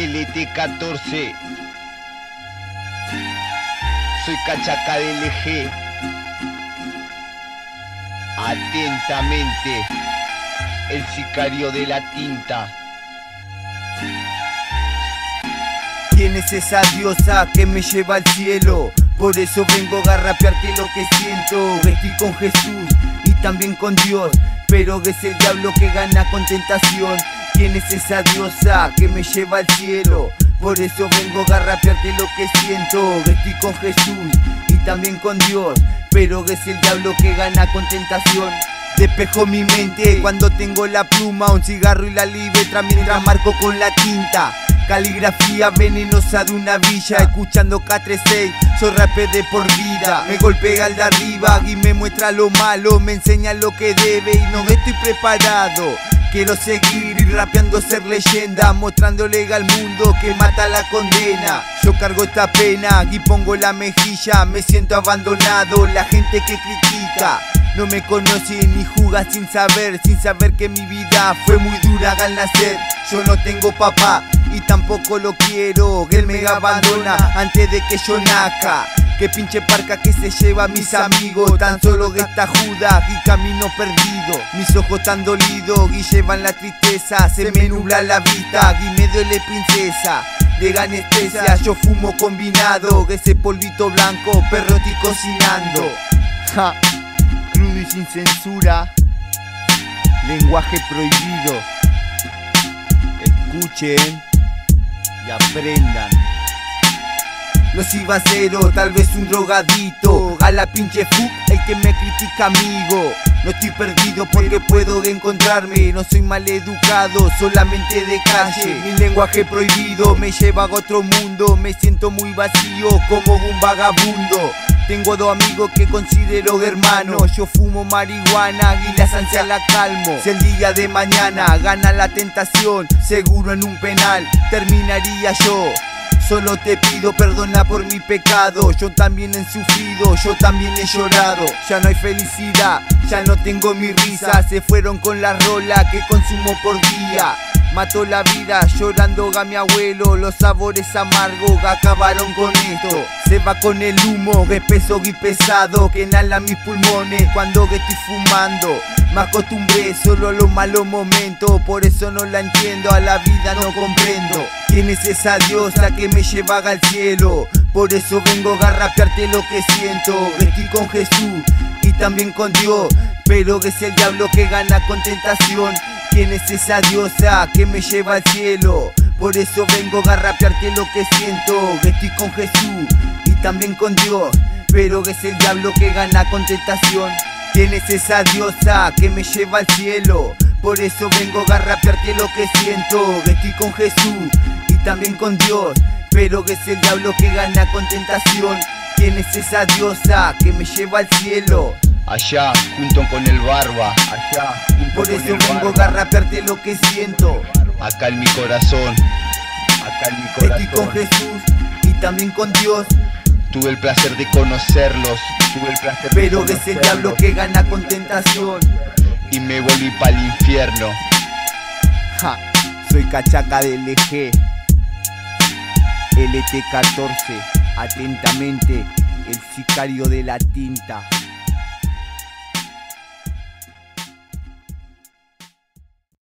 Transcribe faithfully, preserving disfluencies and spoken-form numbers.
L T catorce. Soy Cachaca de L G. Atentamente, el sicario de la tinta. ¿Quién es esa diosa que me lleva al cielo? Por eso vengo a garrapearte lo que siento. Estoy con Jesús y también con Dios, pero es el diablo que gana con tentación. ¿Quién es esa diosa que me lleva al cielo? Por eso vengo a garrapearte lo que siento. Estoy con Jesús y también con Dios, pero es el diablo que gana con tentación. Despejo mi mente cuando tengo la pluma, un cigarro y la libreta mientras marco con la tinta. Caligrafía venenosa de una villa, escuchando K treinta y seis, soy rapper de por vida. Me golpea el de arriba y me muestra lo malo, me enseña lo que debe y no estoy preparado. Quiero seguir y rapeando ser leyenda, mostrándole al mundo que mata la condena. Yo cargo esta pena y pongo la mejilla, me siento abandonado, la gente que critica no me conoce ni juega sin saber, sin saber que mi vida fue muy dura al nacer. Yo no tengo papá y tampoco lo quiero, él me abandona antes de que yo nazca. Que pinche parca que se lleva a mis amigos, tan solo que está Judas y camino perdido. Mis ojos tan dolidos y llevan la tristeza, se me nubla la vista y me duele princesa. De anestesia yo fumo combinado, ese polvito blanco, perro estoy cocinando. Ja, crudo y sin censura, lenguaje prohibido. Escuchen y aprendan. No soy basero, tal vez un drogadito, a la pinche fuck el que me critica amigo. No estoy perdido porque puedo encontrarme, no soy maleducado, solamente de calle. Mi lenguaje prohibido me lleva a otro mundo, me siento muy vacío como un vagabundo. Tengo dos amigos que considero hermanos, yo fumo marihuana y las ansias la calmo. Si el día de mañana gana la tentación, seguro en un penal terminaría yo. Solo te pido perdona por mi pecado, yo también he sufrido, yo también he llorado. Ya no hay felicidad, ya no tengo mi risa, se fueron con la rola que consumo por día. Mató la vida llorando a mi abuelo, los sabores amargos acabaron con esto. Se va con el humo, espeso y pesado, que inhala mis pulmones cuando estoy fumando. Me acostumbré solo a los malos momentos, por eso no la entiendo, a la vida no comprendo. ¿Quién es esa diosa que me lleva al cielo? Por eso vengo a rapearte lo que siento. Estoy con Jesús y también con Dios, pero es el diablo que gana con tentación. ¿Quién es esa diosa que me lleva al cielo? Por eso vengo a rapearte lo que siento. Estoy con Jesús y también con Dios, pero es el diablo que gana con tentación. ¿Quién es esa diosa que me lleva al cielo? Por eso vengo a rapearte lo que siento. Estoy con Jesús y también con Dios, pero es el diablo que gana con tentación. ¿Quién es esa diosa que me lleva al cielo? Allá, junto con el barba. Allá, junto Por con eso el vengo barba. a rapearte lo que siento. Acá en mi corazón. Acá en mi corazón. Estoy con Jesús y también con Dios, Tuve el placer de conocerlos. Tuve el placer de pero es el diablo que gana con tentación. Y me volví pa'l infierno. Ja, soy Cachaca de L G. L T catorce, atentamente, el sicario de la tinta.